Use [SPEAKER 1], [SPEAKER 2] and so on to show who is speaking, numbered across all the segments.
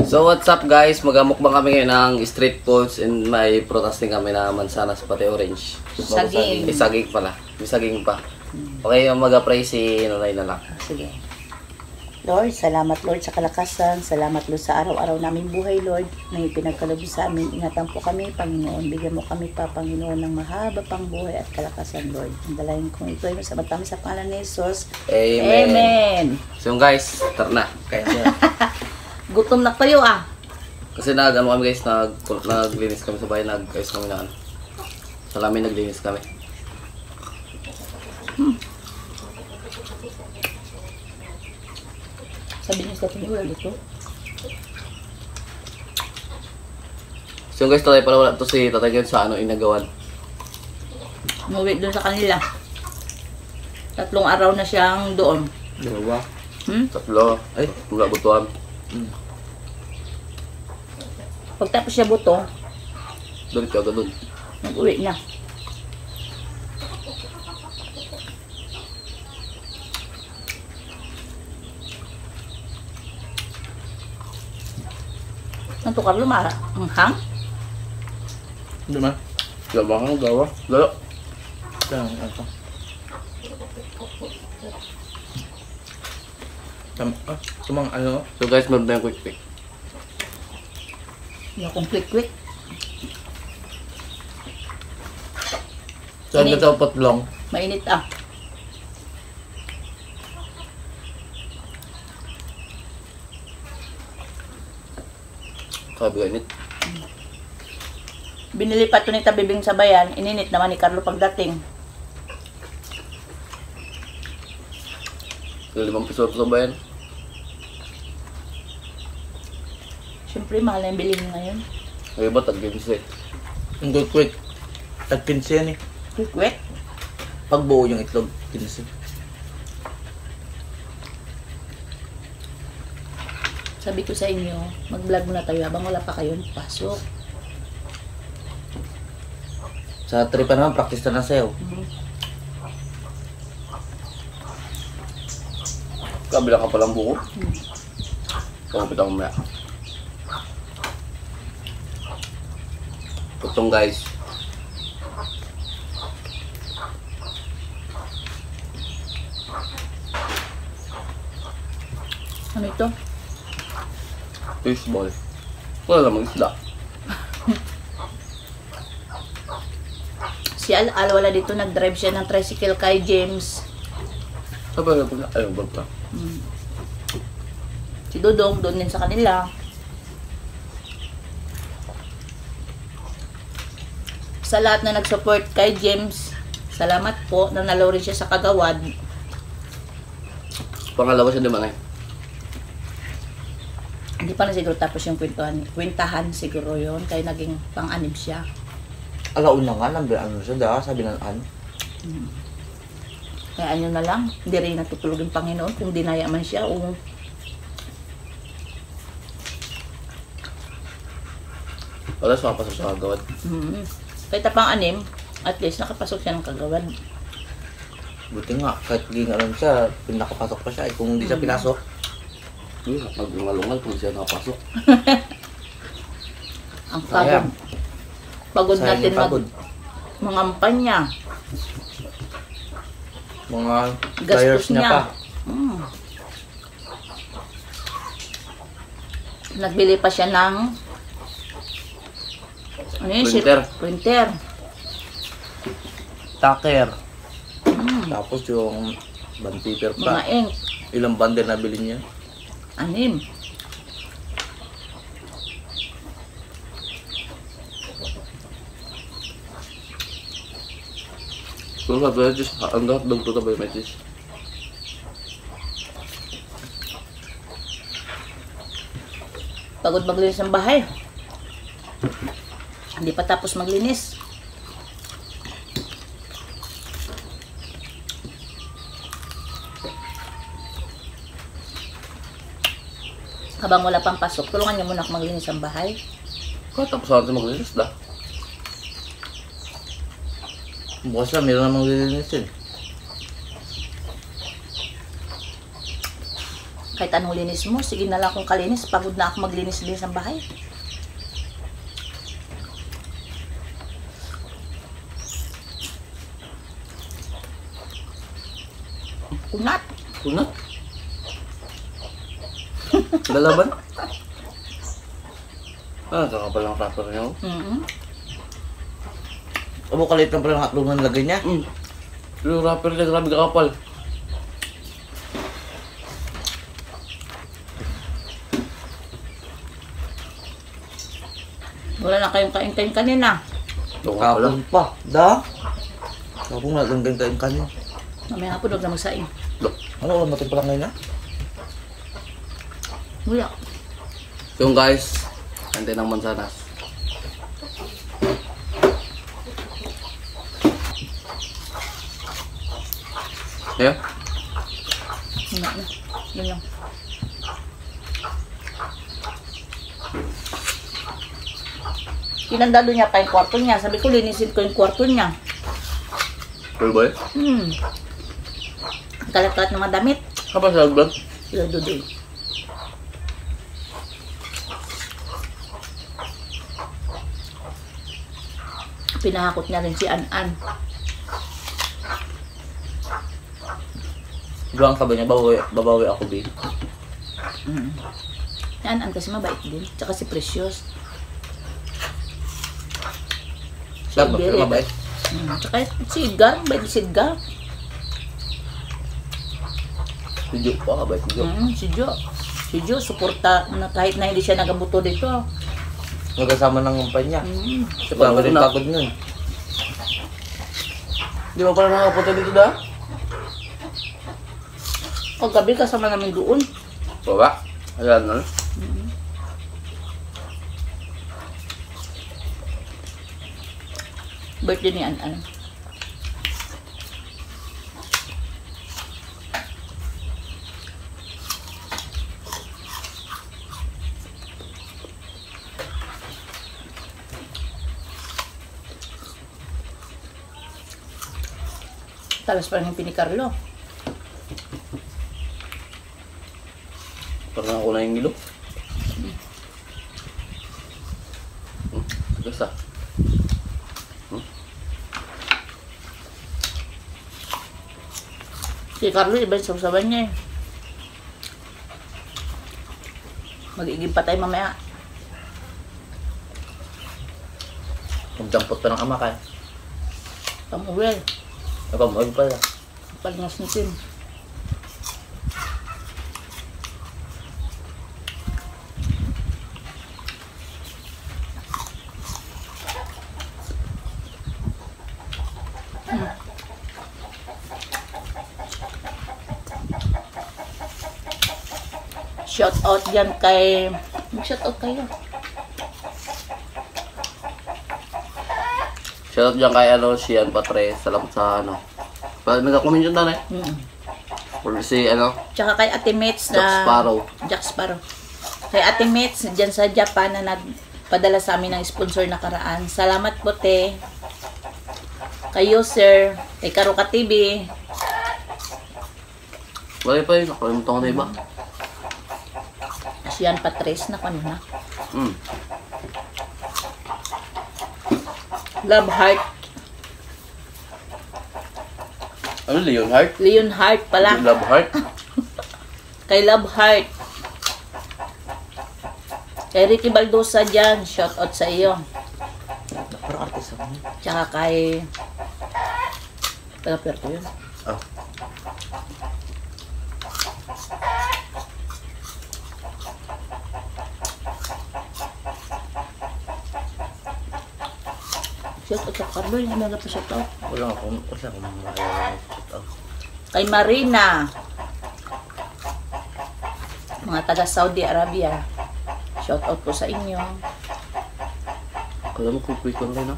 [SPEAKER 1] So what's up guys, magamukbang kami ngayon ng street foods and may prutas din kami na mansanas pati orange.
[SPEAKER 2] Saging.
[SPEAKER 1] Saging pala, may saging pa. Okay, yung mag-pray si Nanay na lang.
[SPEAKER 2] Sige. Lord, salamat Lord sa kalakasan. Salamat Lord sa araw-araw naming buhay Lord. Na ipinagkaloob sa amin. Ingatan po kami Panginoon. Bigyan mo kami pa Panginoon ng mahaba pang buhay at kalakasan Lord. Ang dalayan kong ito ay masamatami sa pangalan ni Jesus.
[SPEAKER 1] Amen.
[SPEAKER 2] Amen.
[SPEAKER 1] So guys, tara na. Kaya
[SPEAKER 2] Gutom na kayo ah.
[SPEAKER 1] kasi ano kami guys, naglinis kami sa bahay, nag-ayos kami na ano. Salamin naglinis kami.
[SPEAKER 2] Sabi niyo sa atin, wala dito.
[SPEAKER 1] So guys, tatay pala wala to si tatay yun sa ano inagawan.
[SPEAKER 2] Umuwi doon sa kanila. 3 araw na siyang doon.
[SPEAKER 1] Dalawa.
[SPEAKER 2] Hmm?
[SPEAKER 1] Tatlo. Ay, wala butuan.
[SPEAKER 2] Pagtapos siya buto,
[SPEAKER 1] Doon ka agad doon.
[SPEAKER 2] nag-uwi na. Ang tukar lumara. Ang hang.
[SPEAKER 3] Hindi man.
[SPEAKER 1] Gawa ka, gawa. Lalo.
[SPEAKER 3] Kaya ito. Sumang ano?
[SPEAKER 1] So guys, meron tayong quick.
[SPEAKER 2] Hindi akong quick-quick.
[SPEAKER 3] Saan ka daw patlong?
[SPEAKER 2] Mainit ah.
[SPEAKER 1] Sabi ka init.
[SPEAKER 2] Binili pa ito ni Tabibing sa bayan. Ininit naman ni Carlo pagdating.
[SPEAKER 1] 5 piso sa bayan.
[SPEAKER 2] Siyempre, mahal na yung bilhin ngayon.
[SPEAKER 1] Ay ba, tag-15 eh.
[SPEAKER 3] Ang good quick. Tag-15 yan eh.
[SPEAKER 2] Quick-quick.
[SPEAKER 3] Pag buo yung itlog, 15.
[SPEAKER 2] Sabi ko sa inyo, mag-vlog muna tayo habang wala pa kayo pasok.
[SPEAKER 3] Sa tripa naman, practice na sa'yo.
[SPEAKER 1] Kabila ka palang buko. Kapit ako mamaya. Itong guys.
[SPEAKER 2] Ano ito?
[SPEAKER 1] Fishball. Wala namang isda.
[SPEAKER 2] Si Al wala dito, nag-drive siya ng tricycle kay James.
[SPEAKER 1] Sabi na pala, ayaw ba ka?
[SPEAKER 2] Si Dodong, doon din sa kanila. Sa lahat na nag-support kay James, salamat po. Nanalo rin siya sa Kagawad.
[SPEAKER 1] Pangalawa siya naman eh.
[SPEAKER 2] Hindi pa na siguro tapos yung kwentahan siguro yon kaya naging pang-anib siya.
[SPEAKER 3] Alauna nga, ano siya da, sabi ng ano.
[SPEAKER 2] Kaya ano na lang, hindi rin natutulog yung Panginoon kung dinaya man siya o
[SPEAKER 1] Wala siya kapasok sa kagawad.
[SPEAKER 2] kahit pang anim, at least nakapasok siya ng Kagawad.
[SPEAKER 3] Buti nga, kahit hindi nga lang siya, pinakapasok pa siya. Kung hindi siya pinasok,
[SPEAKER 1] Nag-lungal kung siya nakapasok.
[SPEAKER 2] Ang
[SPEAKER 3] sayang.
[SPEAKER 2] pagod
[SPEAKER 3] Sayang
[SPEAKER 2] natin
[SPEAKER 3] yung pagod.
[SPEAKER 2] mangampanya.
[SPEAKER 3] Mga
[SPEAKER 2] Gastos
[SPEAKER 3] players niya
[SPEAKER 2] niya.
[SPEAKER 3] pa.
[SPEAKER 2] Nagbili pa siya ng ano yun?
[SPEAKER 1] Printer.
[SPEAKER 2] Printer.
[SPEAKER 3] Taker. Tapos yung band paper
[SPEAKER 2] Mga
[SPEAKER 3] pa.
[SPEAKER 2] ink.
[SPEAKER 3] Ilang bundle na bilhin niya.
[SPEAKER 2] 6.
[SPEAKER 1] So sabi na, just hanggang doon to ba yung message?
[SPEAKER 2] Pagod maglinis ng bahay. Hindi pa tapos maglinis. Habang wala pang pasok, tulungan niyo muna ako maglinis ng bahay.
[SPEAKER 1] Katapos natin maglinis da.
[SPEAKER 3] Bukas lang, meron namang lilinisin.
[SPEAKER 2] Kahit anong linis mo, sige na lang akong kalinis. Pagod na ako maglinis-linis ng bahay. Kunat.
[SPEAKER 1] Kunat. Lalaban. Kakapal ng rapper niya.
[SPEAKER 3] Abo kalit lang pala ng hotdog na nilagay niya.
[SPEAKER 1] Yung rapper niya, grabe kakapal.
[SPEAKER 2] Wala na kayong kain-kain kanina.
[SPEAKER 1] Doon ka pala.
[SPEAKER 3] Kapon pa. Da? Kapon na lang kain kanin.
[SPEAKER 2] Mamaya hapon, huwag na magsaing.
[SPEAKER 3] Ano ulam natin pala ngayon na?
[SPEAKER 2] Wala.
[SPEAKER 1] Yung guys, hantay ng mansanas. Ayan.
[SPEAKER 2] Wala na. Yun lang. Pinandalo niya pa yung kwarto niya. Sabi ko, linisin ko yung kwarto niya.
[SPEAKER 1] Cool boy?
[SPEAKER 2] Kalat-kalat ng mga damit.
[SPEAKER 1] Apa sa vlog?
[SPEAKER 2] Sila Dudoy. Pinahakot niya rin si An-An.
[SPEAKER 3] Doon ka ba niya? Babawi ako, babe.
[SPEAKER 2] Si An-An kasi mabait din. Tsaka si Precious.
[SPEAKER 3] Sabi,
[SPEAKER 2] Berry.
[SPEAKER 3] mabait.
[SPEAKER 2] Tsaka si Edgar. Mabait si Edgar.
[SPEAKER 1] Si Jo pa ba? Si Jo.
[SPEAKER 2] Si Jo. Si Jo, suporta na kahit na hindi siya nagabuto dito.
[SPEAKER 3] Magkasama ng kumpanya. Siya pa rin
[SPEAKER 1] na.
[SPEAKER 3] pagod nun.
[SPEAKER 1] Di ba pala nakapunta dito da?
[SPEAKER 2] Paggabi kasama namin doon.
[SPEAKER 1] Baba? Ayan na.
[SPEAKER 2] Birthday ni An-An. Talas pa rin yung pinikarlo.
[SPEAKER 1] Parang ako na yung ilo. Gasa.
[SPEAKER 2] Si Carlo, iba yung sabawan niya eh. Magiging patay mamaya.
[SPEAKER 3] Magdampot pa ng ama ka.
[SPEAKER 2] Pamuwel.
[SPEAKER 3] Napamahal pala.
[SPEAKER 2] Palingas natin. Shout out yan kay... Mag-shout out kayo.
[SPEAKER 1] Shoutout dyan kay Sian Patre. Salamat sa nag-comment yun tanay. Or si
[SPEAKER 2] Tsaka kay Ate Mets
[SPEAKER 1] Jack
[SPEAKER 2] na...
[SPEAKER 1] Sparrow.
[SPEAKER 2] Jack Sparrow. Kay Ate Mets dyan sa Japan na nagpadala sa amin ng sponsor na karaan. Salamat po, te. Kayo, sir. Kay Karuka TV.
[SPEAKER 1] Wala pa yun. Nakalimutan ko na iba.
[SPEAKER 2] Sian Patres na kanina. Love Heart.
[SPEAKER 1] Ano, Leonheart?
[SPEAKER 2] Leonheart pala.
[SPEAKER 1] Love Heart?
[SPEAKER 2] Kay Love Heart. Kay Ricky Baldosa dyan. Shout out sa iyo.
[SPEAKER 3] Parang artist ako.
[SPEAKER 2] Tsaka kay... Taga-Puerto yun.
[SPEAKER 3] Ah.
[SPEAKER 2] Shout out sa Carlo. Yung umaga pa shout out.
[SPEAKER 3] Wala akong makakaya.
[SPEAKER 2] Kay Marina. Mga taga Saudi Arabia. Shout out po sa inyo.
[SPEAKER 1] Kala mo kung quick lang rin, no?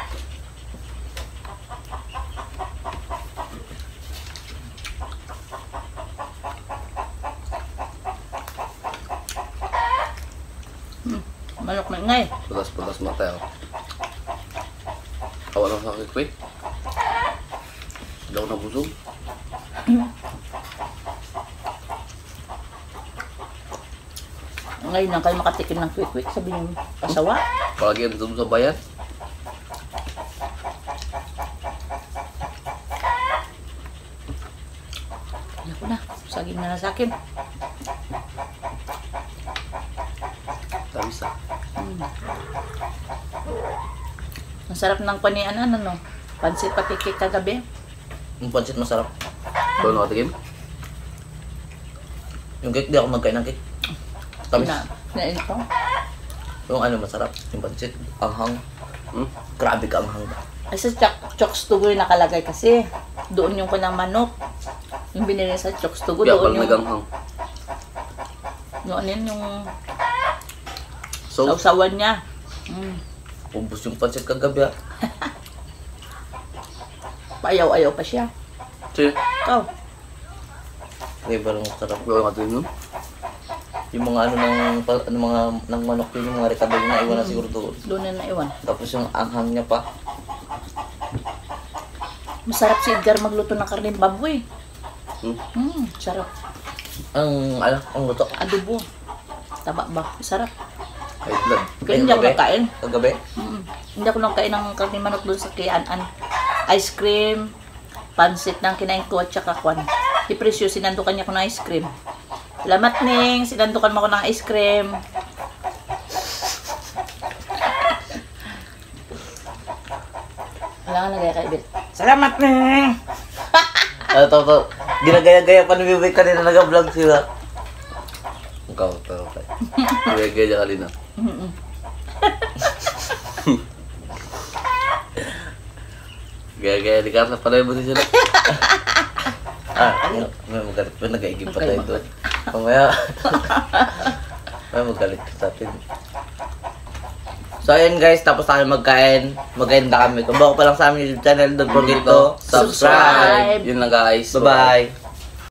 [SPEAKER 2] Manok na ngay.
[SPEAKER 1] Patas-patas mata ako. Kawa lang sa akin quick. Daw na busog.
[SPEAKER 2] Ngayon lang kayo makatikim ng quick-quick. Sabi niyo, pasawa.
[SPEAKER 1] Palagi yan doon sa bayan.
[SPEAKER 2] Ako na. Saging na sa akin.
[SPEAKER 1] Tamis ah.
[SPEAKER 2] Ang sarap ng panian, no? Pansit patikik kagabi.
[SPEAKER 3] Yung pancit masarap.
[SPEAKER 1] Ikaw nakatikim?
[SPEAKER 3] Yung cake, di ako magkain ng cake. Tamis.
[SPEAKER 2] Na ito.
[SPEAKER 3] Yung ano masarap, yung pancit, anghang. Grabe ka anghang ba?
[SPEAKER 2] Ay sa Chokes to Go yung nakalagay kasi. Doon yung kanang manok. Yung binili sa Chokes to Go.
[SPEAKER 1] Kaya
[SPEAKER 2] Doon
[SPEAKER 1] pala
[SPEAKER 2] yung...
[SPEAKER 1] naganghang.
[SPEAKER 2] Yung ano yun, yung
[SPEAKER 1] So,
[SPEAKER 2] sausawan niya.
[SPEAKER 3] Ubus yung pancit kagabi ah.
[SPEAKER 2] Paayaw-ayaw pa siya.
[SPEAKER 1] sige.
[SPEAKER 2] Ikaw.
[SPEAKER 3] Iba lang masarap.
[SPEAKER 1] Ikaw nakatikim nun?
[SPEAKER 3] Yung mga ano ng manok yun, yung mga rekado yun na iwan na siguro doon.
[SPEAKER 2] Doon na naiwan.
[SPEAKER 3] Tapos yung anghang niya pa.
[SPEAKER 2] Masarap si Edgar magluto ng karne baboy. Sarap.
[SPEAKER 3] Ang luto.
[SPEAKER 2] Adobo. Taba ba? Masarap.
[SPEAKER 1] High blood.
[SPEAKER 2] Kaya hindi ako
[SPEAKER 3] Kagabi?
[SPEAKER 2] nakain.
[SPEAKER 3] Kagabi?
[SPEAKER 2] Hindi ako nakain ng karne manok doon sa Kian-an. Ice cream, pansit ng kinain ko at saka kwan. Si Precious, sinandukan niya ako ng ice cream. Salamat Ning, sinandukan mo ako ng ice cream. Wala ka nagkakaibit. Salamat Ning!
[SPEAKER 3] To. Ginagaya-gaya pa ni Bibay kanina nag-vlog sila.
[SPEAKER 1] Ikaw, pero okay. Gaya-gaya kanina. Gaya-gaya ni Carla, pala mo din sila.
[SPEAKER 3] May magalit pa, nag-aigib pa tayo doon. Mamaya, may magalit sa atin. So ayun guys, tapos tayo magkain. Magkain na kami. Kung bago pa lang sa aming YouTube channel, don't forget to subscribe.
[SPEAKER 1] Yun lang guys.
[SPEAKER 3] Bye-bye.